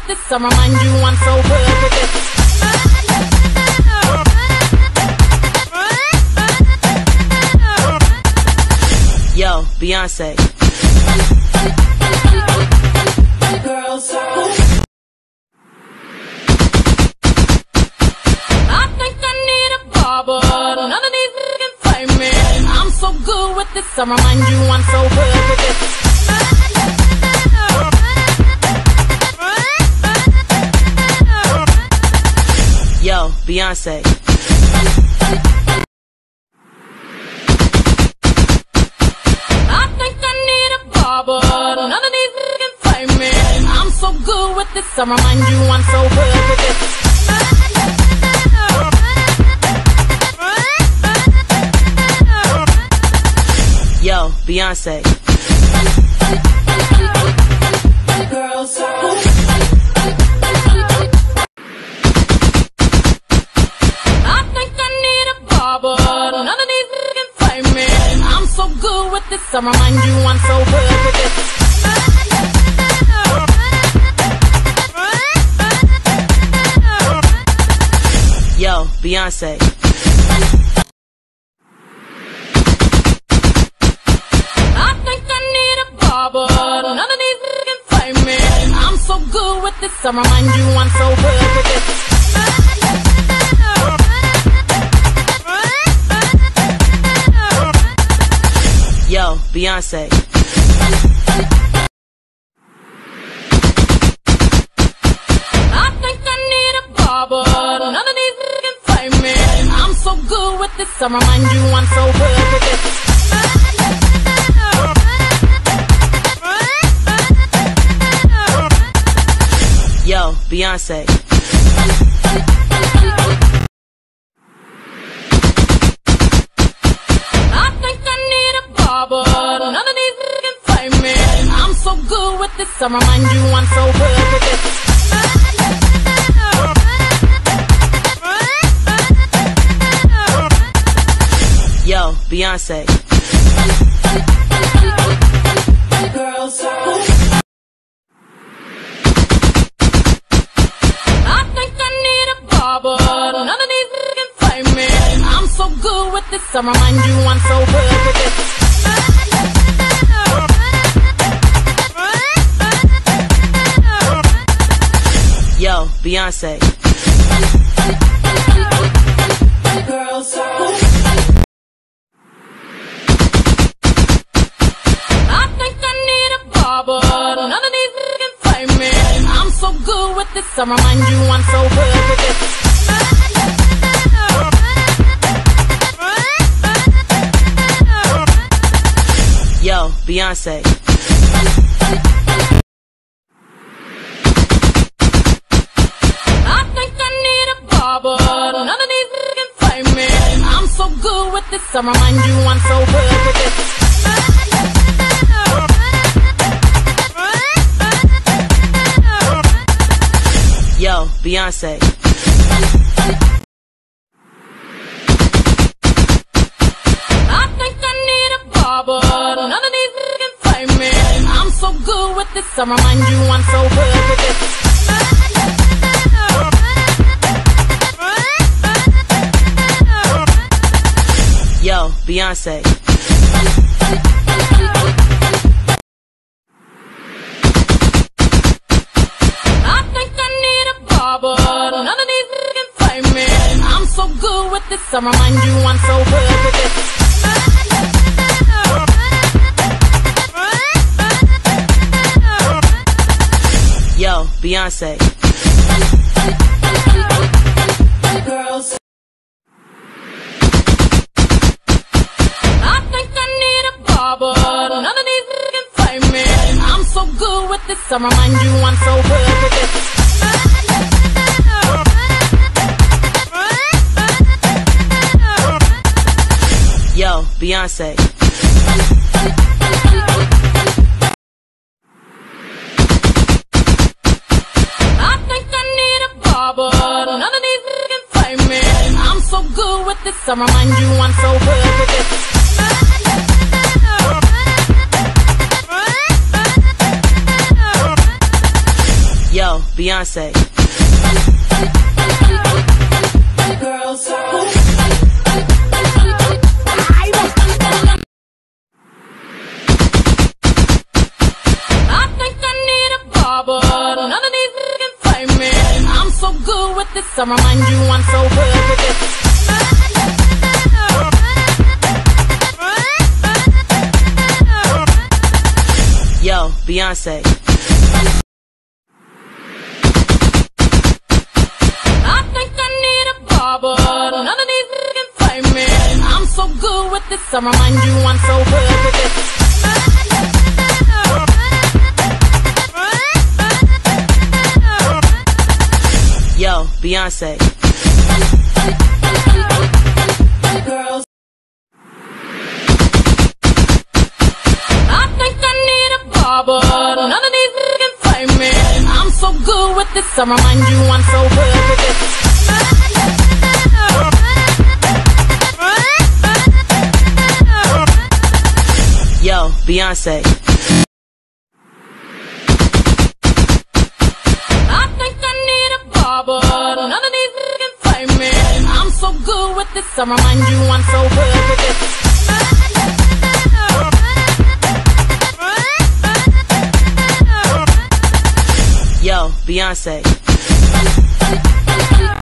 this, I remind you I'm so good with this. Yo, Beyonce. Girls, I think I need a barber. None of these can fight me. I'm so good with this, I remind you I'm so good with this. Yo, Beyonce. I think I need a barber. None of these can fight me. I'm so good with this, I remind you I'm so good with this. Yo, Beyonce. Girls, I think I need a barber. None of these can fight me. I'm so good with this, I remind you I'm so good with this. Yo, Beyonce. I think I need a barber. None of these can fight me. I'm so good with this, I remind you I'm so good with this. Yo, Beyonce. I think I need a barber. None of these can fight me. I'm so good with this, I remind you I'm so good with this. Yo, Beyonce. I think I need a barber. None of these can fight me. I'm so good with this, I remind you I'm so good with this. Yo, Beyonce. Girls, I think I need a barber. None of these can fight me. I'm so good with this, I remind you I'm so good with this. Yo, Beyonce. Girls, I think I need a barber. None of these can fight me. I'm so good with this, I remind you I'm so good with this. Yo, Beyonce. I think I need a barber. None of these can fight me. I'm so good with this, I remind you I'm so good with this. Yo, Beyonce. I think I need a barber. None of these can fight me. I'm so good with this, I remind you I'm so good with this. Yo, Beyonce. I think I need a barber. None of these can fight me. I'm so good with this, I remind you I'm so good with this. Yo, Beyonce. Girls, I think I need a barber. None of these can fight me. I'm so good with this, I remind you I'm so good with this. Yo, Beyonce. I think I need a barber. None of these can fight me. I'm so good with this, I remind you I'm so good with this. Yo, Beyonce. Girls are I think I need a barber. None of these can find me. I'm so good with this. I remind you I'm so good with this. Yo, Beyonce. I think I need a barber. None of these can find me. I'm so good with this. I remind you I'm so good with this. Yo, Beyonce. Girls. I think I need a barber. None of these can find me. I'm so good with this. I remind you I'm so good with this. Yo, Beyonce. I think I need a barber. None of these can find me. I'm so good with this. I remind you I'm so good with this. Yo, Beyonce.